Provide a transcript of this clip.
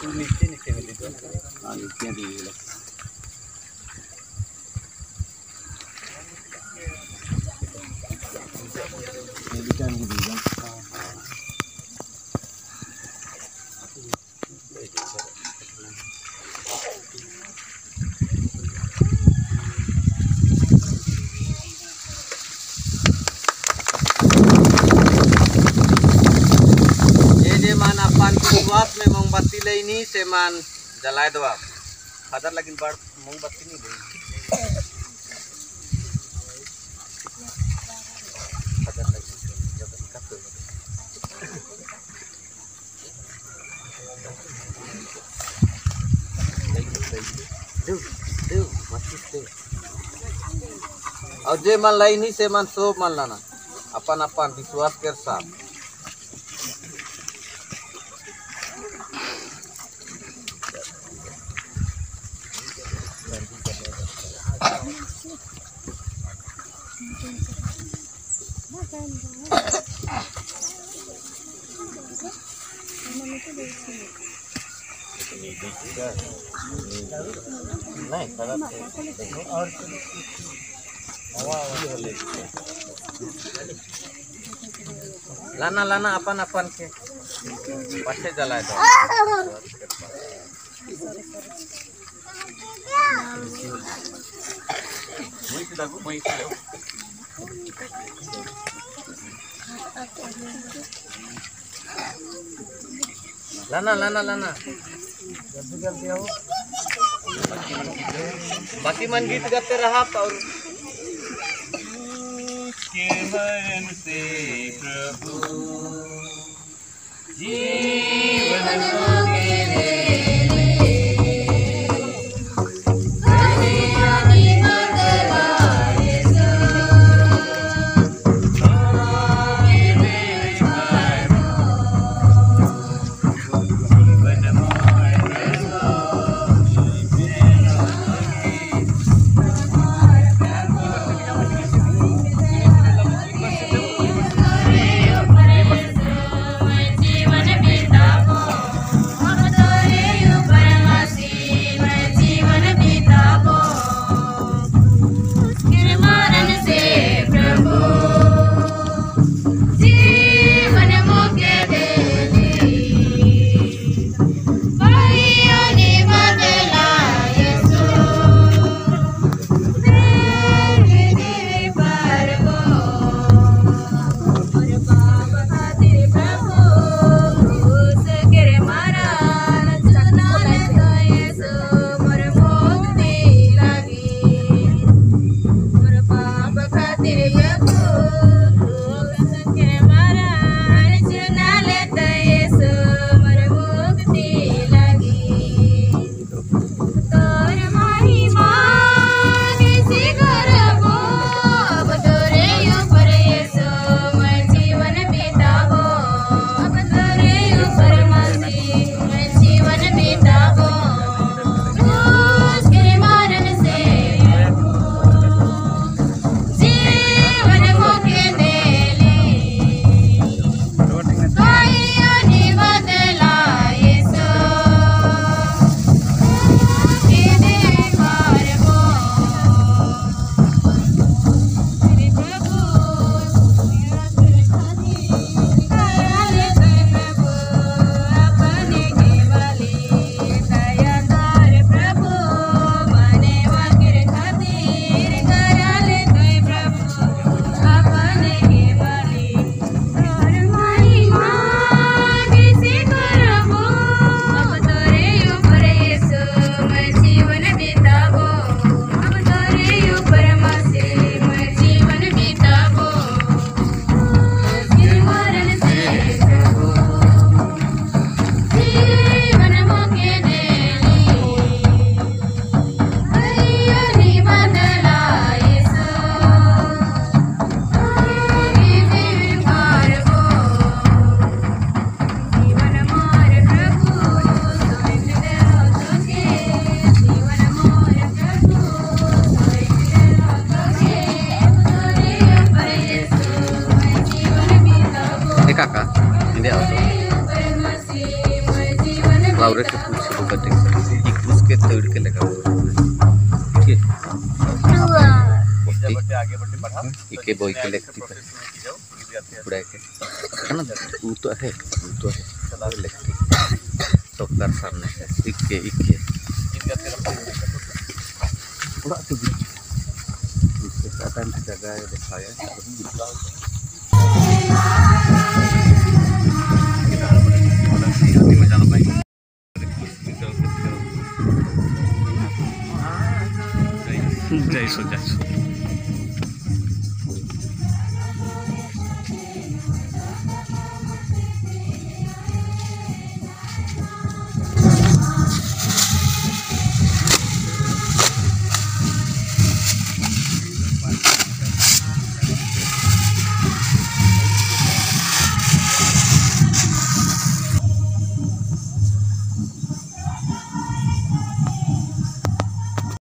नीचे नीचे में दे दो। हाँ नीचे दी हुई ये भी क्या नहीं दी है। शुरुआत में मोमबत्ती लेनी से मान जलाए दो आप खदर लेकिन बड़ मोमबत्ती नहीं गई और जे मन लाइनी से मन सो मन लाना अपन अपन विश्वास के साथ। नहीं और लाना लाना अपन अपन के पछे जलाए दो लाना लाना लाना जल्दी जल्दी आओ। बाकी मन गीत गाते रहा और के मन से प्रभु जीवन kakak, ini auto. Laura ke Ike boy ke lekti pa. Udah ke. Karena butuh है lekti. Sokar सामने है. Ike. Udah tuh. Kesehatan jaga ya saya. Jai so.